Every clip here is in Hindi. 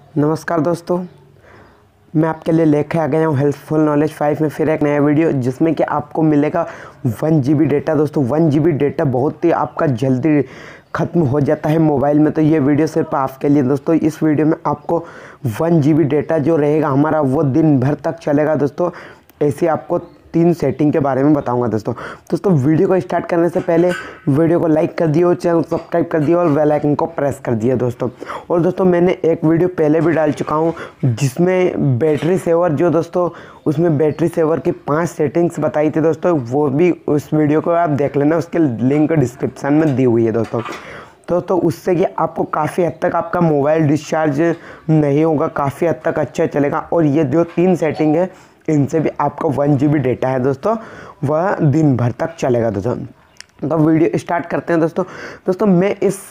नमस्कार दोस्तों, मैं आपके लिए लेकर आ गया हूँ हेल्पफुल नॉलेज 5 में फिर एक नया वीडियो जिसमें कि आपको मिलेगा 1 GB डेटा। दोस्तों 1 GB डेटा बहुत ही आपका जल्दी ख़त्म हो जाता है मोबाइल में, तो ये वीडियो सिर्फ आपके लिए। दोस्तों इस वीडियो में आपको 1 GB डेटा जो रहेगा हमारा वो दिन भर तक चलेगा। दोस्तों ऐसे आपको 3 सेटिंग के बारे में बताऊंगा। दोस्तों वीडियो को स्टार्ट करने से पहले वीडियो को लाइक कर दिए और चैनल सब्सक्राइब कर दिए और बेल आइकन को प्रेस कर दिया दोस्तों मैंने एक वीडियो पहले भी डाल चुका हूं जिसमें बैटरी सेवर उसमें बैटरी सेवर की 5 सेटिंग्स बताई थी दोस्तों। वो भी उस वीडियो को आप देख लेना, उसके लिंक डिस्क्रिप्शन में दी हुई है दोस्तों उससे कि आपको काफ़ी हद तक आपका मोबाइल डिस्चार्ज नहीं होगा, काफ़ी हद तक अच्छा चलेगा। और ये जो 3 सेटिंग है इनसे भी आपका 1 GB डेटा है दोस्तों वह दिन भर तक चलेगा। तो वीडियो स्टार्ट करते हैं दोस्तों मैं इस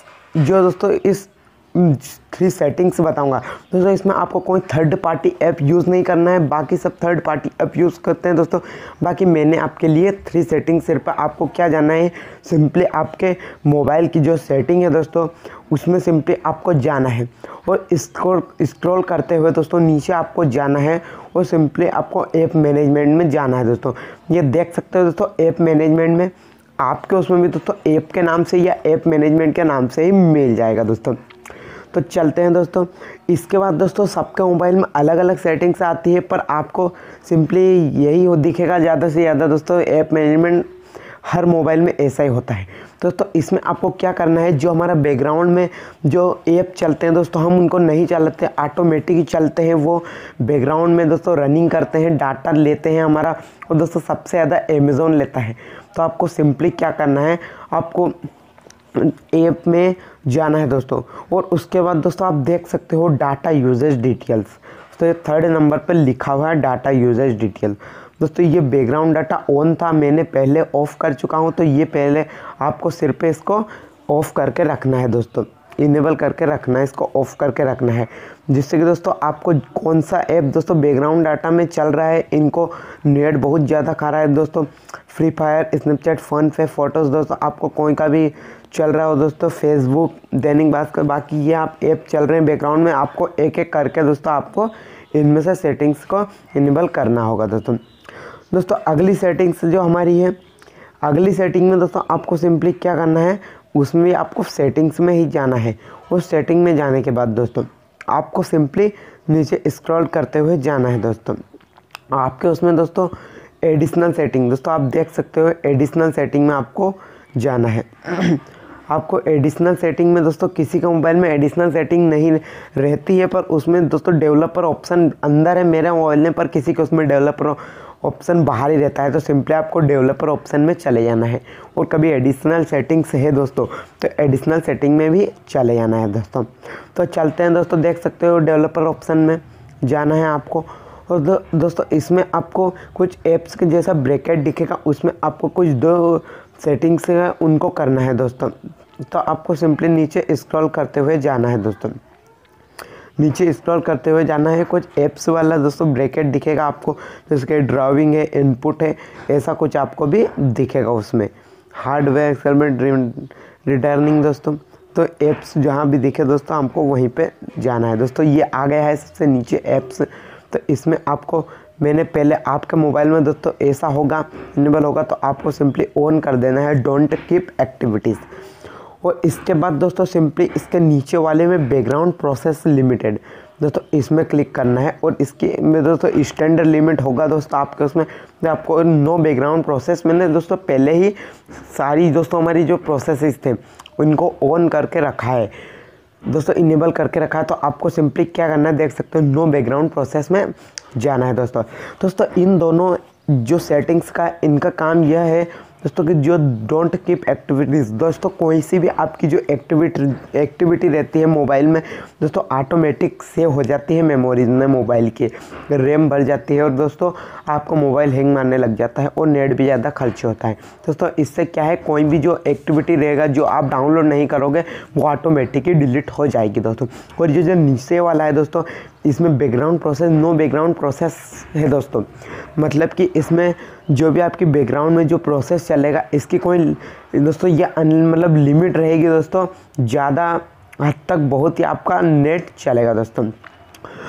3 सेटिंग्स बताऊंगा। दोस्तों इसमें आपको कोई थर्ड पार्टी ऐप यूज़ नहीं करना है, बाकी सब थर्ड पार्टी ऐप यूज़ करते हैं दोस्तों। बाकी मैंने आपके लिए 3 सेटिंग सिर्फ आपको क्या जाना है, सिंपली आपके मोबाइल की जो सेटिंग है दोस्तों उसमें सिंपली आपको जाना है और स्क्रॉल करते हुए दोस्तों नीचे आपको जाना है और सिंपली आपको ऐप मैनेजमेंट में जाना है। दोस्तों ये देख सकते हो दोस्तों ऐप मैनेजमेंट में आपके उसमें भी दोस्तों ऐप के नाम से या ऐप मैनेजमेंट के नाम से ही मिल जाएगा दोस्तों। तो चलते हैं दोस्तों। इसके बाद दोस्तों सबके मोबाइल में अलग अलग सेटिंग्स आती है, पर आपको सिंपली यही दिखेगा ज़्यादा से ज़्यादा दोस्तों। ऐप मैनेजमेंट हर मोबाइल में ऐसा ही होता है दोस्तों। इसमें आपको क्या करना है, जो हमारा बैकग्राउंड में जो ऐप चलते हैं दोस्तों हम उनको नहीं चलाते, ऑटोमेटिक ही चलते हैं, वो बैकग्राउंड में दोस्तों रनिंग करते हैं, डाटा लेते हैं हमारा। और दोस्तों सबसे ज़्यादा अमेज़ॉन लेता है। तो आपको सिंपली क्या करना है, आपको ऐप में जाना है दोस्तों और उसके बाद दोस्तों आप देख सकते हो डाटा यूजेज डिटेल्स। तो ये 3rd नंबर पर लिखा हुआ है डाटा यूजेज डिटेल। दोस्तों ये बैकग्राउंड डाटा ऑन था, मैंने पहले ऑफ़ कर चुका हूँ, तो ये पहले आपको सिर पे इसको ऑफ़ करके रखना है दोस्तों, इनेबल करके रखना है, इसको ऑफ़ करके रखना है, जिससे कि दोस्तों आपको कौन सा ऐप दोस्तों बैकग्राउंड डाटा में चल रहा है, इनको नेट बहुत ज़्यादा खा रहा है दोस्तों। फ्री फायर, स्नैपचैट, फ़न पे, फ़ोटोज़ दोस्तों आपको कोई का भी चल रहा हो दोस्तों, फेसबुक, दैनिक भास्कर, बाकी ये आप ऐप चल रहे हैं बैकग्राउंड में, आपको एक एक करके दोस्तों आपको इनमें से सेटिंग्स को इनेबल करना होगा दोस्तों अगली सेटिंग्स जो हमारी है, अगली सेटिंग में दोस्तों आपको सिंपली क्या करना है, उसमें भी आपको सेटिंग्स में ही जाना है। उस सेटिंग में जाने के बाद दोस्तों आपको सिंपली नीचे स्क्रॉल करते हुए जाना है दोस्तों। आपके उसमें दोस्तों एडिशनल सेटिंग, दोस्तों आप देख सकते हो एडिशनल सेटिंग में आपको जाना है। आपको एडिशनल सेटिंग में दोस्तों किसी का मोबाइल में एडिशनल सेटिंग नहीं रहती है, पर उसमें दोस्तों डेवलपर ऑप्शन अंदर है मेरे मोबाइल में, पर किसी के उसमें डेवलपर ऑप्शन बाहर ही रहता है। तो सिंपली आपको डेवलपर ऑप्शन में चले जाना है और कभी एडिशनल सेटिंग्स है दोस्तों तो एडिशनल सेटिंग में भी चले जाना है दोस्तों। तो चलते हैं दोस्तों, देख सकते हो डेवलपर ऑप्शन में जाना है आपको। और दोस्तों इसमें आपको कुछ ऐप्स के जैसा ब्रैकेट दिखेगा, उसमें आपको कुछ 2 सेटिंग्स है उनको करना है दोस्तों। तो आपको सिंपली नीचे स्क्रॉल करते हुए जाना है दोस्तों, नीचे स्क्रॉल करते हुए जाना है, कुछ ऐप्स वाला दोस्तों ब्रैकेट दिखेगा आपको, जिसके ड्राइविंग है, इनपुट है, ऐसा कुछ आपको भी दिखेगा उसमें, हार्डवेयर एक्सपेरिमेंट, रिटर्निंग दोस्तों। तो ऐप्स जहाँ भी दिखे दोस्तों हमको वहीं पे जाना है दोस्तों। ये आ गया है सबसे नीचे ऐप्स। तो इसमें आपको मैंने पहले आपके मोबाइल में दोस्तों ऐसा होगा, इनेबल होगा, तो आपको सिंपली ऑन कर देना है डोंट कीप एक्टिविटीज़। और इसके बाद दोस्तों सिंपली इसके नीचे वाले में बैकग्राउंड प्रोसेस लिमिटेड दोस्तों इसमें क्लिक करना है और इसके में दोस्तों स्टैंडर्ड लिमिट होगा दोस्तों आपके उसमें। आपको नो बैकग्राउंड प्रोसेस, मैंने दोस्तों पहले ही सारी दोस्तों हमारी जो प्रोसेसेस थे उनको ऑन करके रखा है दोस्तों, इनेबल करके रखा है। तो आपको सिंपली क्या करना है, देख सकते हो नो बैकग्राउंड प्रोसेस में जाना है दोस्तों इन दोनों जो सेटिंग्स का इनका काम यह है दोस्तों कि जो डोंट कीप एक्टिविटीज़ दोस्तों, कोई सी भी आपकी जो एक्टिविटी रहती है मोबाइल में दोस्तों ऑटोमेटिक सेव हो जाती है मेमोरीज में, मोबाइल की रैम भर जाती है और दोस्तों आपको मोबाइल हैंग मारने लग जाता है और नेट भी ज़्यादा खर्च होता है दोस्तों। इससे क्या है, कोई भी जो एक्टिविटी रहेगा जो आप डाउनलोड नहीं करोगे वो ऑटोमेटिकली डिलीट हो जाएगी दोस्तों। और जो नीचे वाला है दोस्तों इसमें background process, no background process है दोस्तों, मतलब कि इसमें जो भी आपकी बैकग्राउंड में जो प्रोसेस चलेगा इसकी कोई दोस्तों ये मतलब लिमिट रहेगी दोस्तों, ज़्यादा हद तक बहुत ही आपका नेट चलेगा दोस्तों।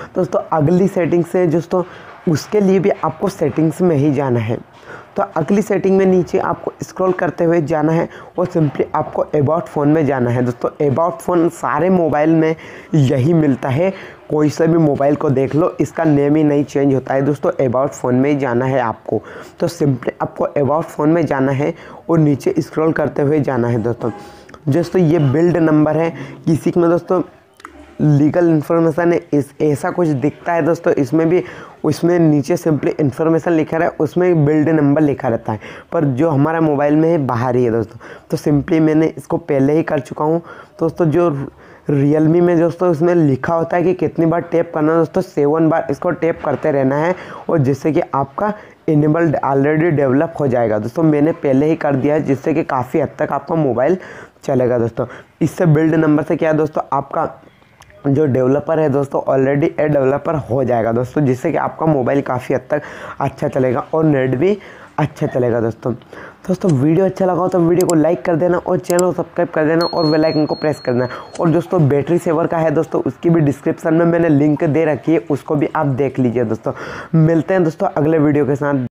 दोस्तों अगली सेटिंग से दोस्तों उसके लिए भी आपको सेटिंग्स में ही जाना है। तो अगली सेटिंग में नीचे आपको स्क्रॉल करते हुए जाना है और सिंपली आपको अबाउट फ़ोन में जाना है। दोस्तों अबाउट फ़ोन सारे मोबाइल में यही मिलता है, कोई से भी मोबाइल को देख लो, इसका नेम ही नहीं चेंज होता है। दोस्तों अबाउट फ़ोन में ही जाना है आपको। तो सिंपली आपको अबाउट फ़ोन में जाना है और नीचे स्क्रॉल करते हुए जाना है। दोस्तों ये बिल्ड नंबर है, किसी में दोस्तों लीगल इन्फॉर्मेशन है, इस ऐसा कुछ दिखता है दोस्तों। इसमें भी उसमें नीचे सिंपली इन्फॉर्मेशन लिखा रहा है, उसमें बिल्ड नंबर लिखा रहता है, पर जो हमारा मोबाइल में है बाहर ही है दोस्तों। तो सिंपली मैंने इसको पहले ही कर चुका हूँ दोस्तों। जो रियलमी में दोस्तों इसमें लिखा होता है कि कितनी बार टैप करना है दोस्तों, 7 बार इसको टैप करते रहना है और जिससे कि आपका इनेबल्ड ऑलरेडी डेवलप हो जाएगा दोस्तों। मैंने पहले ही कर दिया है, जिससे कि काफ़ी हद तक आपका मोबाइल चलेगा दोस्तों। इससे बिल्ड नंबर से क्या है दोस्तों, आपका जो डेवलपर है दोस्तों ऑलरेडी ए डेवलपर हो जाएगा दोस्तों, जिससे कि आपका मोबाइल काफ़ी हद तक अच्छा चलेगा और नेट भी अच्छा चलेगा दोस्तों। वीडियो अच्छा लगा हो तो वीडियो को लाइक कर देना और चैनल को सब्सक्राइब कर देना और बेल आइकन को प्रेस कर देना। और दोस्तों बैटरी सेवर का है दोस्तों, उसकी भी डिस्क्रिप्शन में मैंने लिंक दे रखी है, उसको भी आप देख लीजिए दोस्तों। मिलते हैं दोस्तों अगले वीडियो के साथ।